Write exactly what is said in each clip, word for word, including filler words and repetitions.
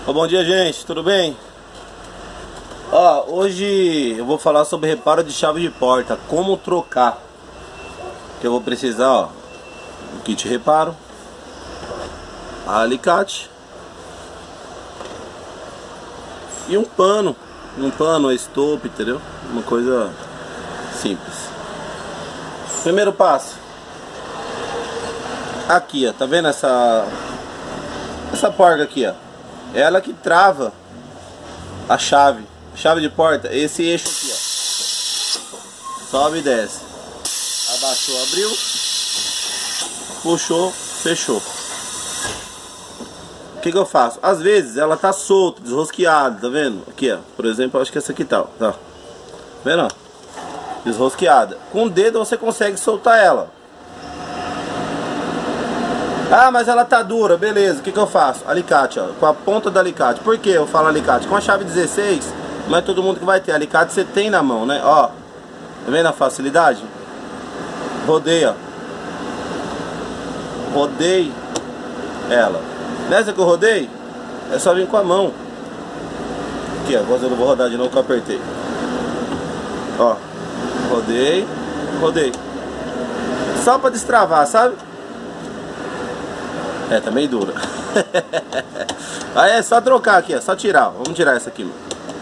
Ô, bom dia, gente, tudo bem? Ó, hoje eu vou falar sobre reparo de chave de porta, como trocar. Que eu vou precisar, ó, o kit reparo, alicate e um pano, um pano, a estopa, entendeu? Uma coisa simples. Primeiro passo, aqui, ó, tá vendo essa essa porca aqui, ó? Ela que trava a chave, chave de porta, esse eixo aqui, ó. Sobe e desce. Abaixou, abriu. Puxou, fechou. O que que eu faço? Às vezes ela tá solta, desrosqueada, tá vendo? Aqui, ó. Por exemplo, eu acho que essa aqui tá, ó. Tá vendo? Desrosqueada. Com o dedo você consegue soltar ela. Ah, mas ela tá dura, beleza, o que que eu faço? Alicate, ó, com a ponta do alicate. Por que eu falo alicate? Com a chave dezesseis, não é todo mundo que vai ter. Alicate você tem na mão, né? Ó, tá vendo a facilidade? Rodeia. Rodei ela. Nessa que eu rodei, é só vir com a mão. Aqui, ó, agora eu não vou rodar de novo que eu apertei. Ó, rodei, rodei. Só pra destravar, sabe? É, tá meio dura. Aí é só trocar aqui, ó, só tirar, ó. Vamos tirar essa aqui, mano.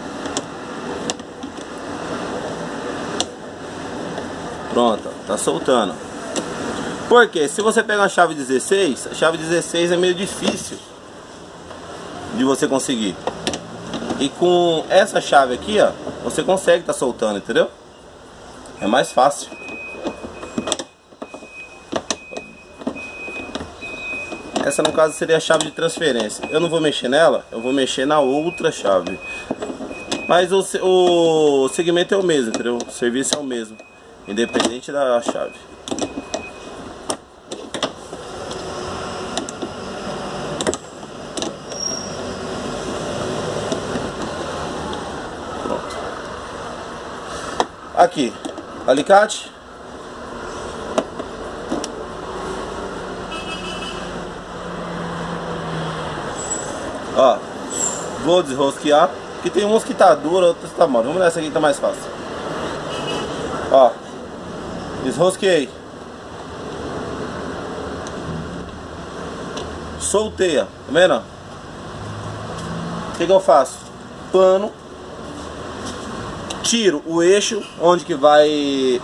Pronto, ó, tá soltando. Porque se você pegar a chave dezesseis, a chave dezesseis é meio difícil de você conseguir. E com essa chave aqui, ó, você consegue tá soltando, entendeu? É mais fácil. Essa no caso seria a chave de transferência. Eu não vou mexer nela, eu vou mexer na outra chave. Mas o, o segmento é o mesmo, entendeu? O serviço é o mesmo, independente da chave. Pronto. Aqui, alicate. Ó, vou desrosquear, que tem uns que tá duro, outros tá mole. Vamos nessa aqui que tá mais fácil. Ó, desrosqueei. Soltei, ó, tá vendo? O que que eu faço? Pano. Tiro o eixo onde que vai...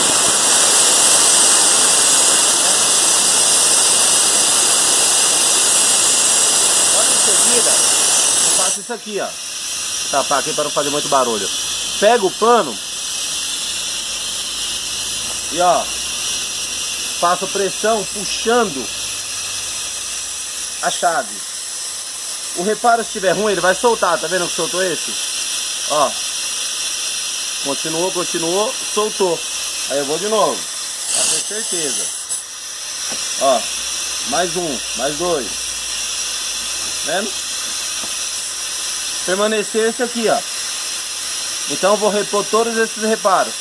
Faço isso aqui, ó. Tapar aqui para não fazer muito barulho. Pego o pano e, ó, faço pressão puxando a chave. O reparo, se estiver ruim, ele vai soltar. Tá vendo que soltou esse? Ó, continuou, continuou, soltou. Aí eu vou de novo, pra ter certeza. Ó, mais um, mais dois. Vendo? Permanecer esse aqui, ó. Então eu vou repor todos esses reparos.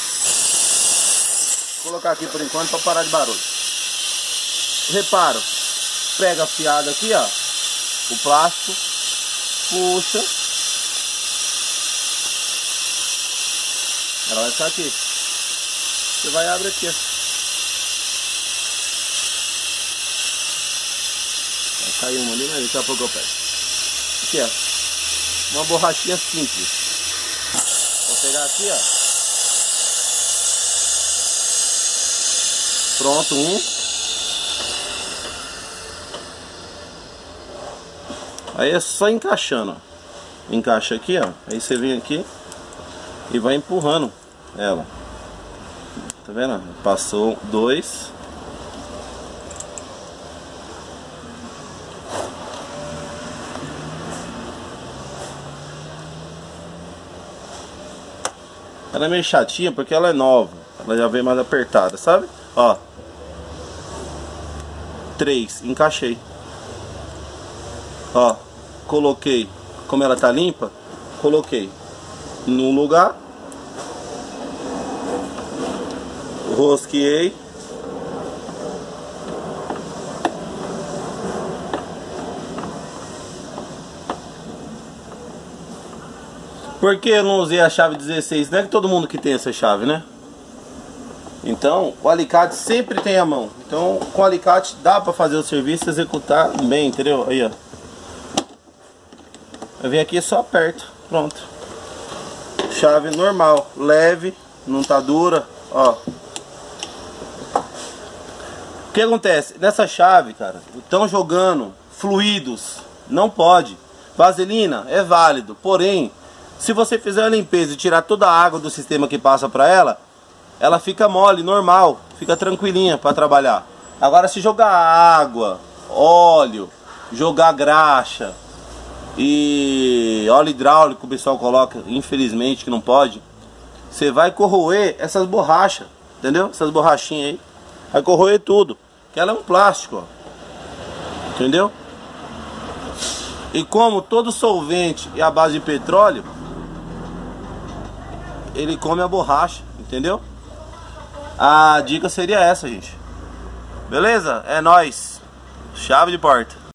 Vou colocar aqui por enquanto para parar de barulho. Reparo. Pega a fiada aqui, ó, o plástico, puxa. Ela vai ficar aqui. Você vai abrir aqui, ó. Vai cair uma ali, mas daqui a pouco eu pego. Aqui, ó. Uma borrachinha simples. Vou pegar aqui, ó. Pronto, um. Aí é só encaixando, ó. Encaixa aqui, ó. Aí você vem aqui e vai empurrando ela. Tá vendo? Passou dois. Ela é meio chatinha porque ela é nova. Ela já vem mais apertada, sabe? Ó. Três. Encaixei. Ó. Coloquei. Como ela tá limpa, coloquei no lugar. Rosqueei. Por que eu não usei a chave dezesseis? Não é que todo mundo que tem essa chave, né? Então, o alicate sempre tem a mão. Então, com o alicate dá pra fazer o serviço e executar bem, entendeu? Aí, ó. Eu venho aqui e só aperto. Pronto. Chave normal, leve, não tá dura, ó. O que acontece? Nessa chave, cara, estão jogando fluidos. Não pode. Vaselina é válido, porém, se você fizer a limpeza e tirar toda a água do sistema que passa pra ela, ela fica mole, normal, fica tranquilinha para trabalhar. Agora, se jogar água, óleo, jogar graxa e óleo hidráulico, o pessoal coloca, infelizmente que não pode, você vai corroer essas borrachas, entendeu? Essas borrachinhas aí, vai corroer tudo, que ela é um plástico, ó. Entendeu? E como todo solvente é a base de petróleo, ele come a borracha, entendeu? A dica seria essa, gente. Beleza? É nóis. Chave de porta.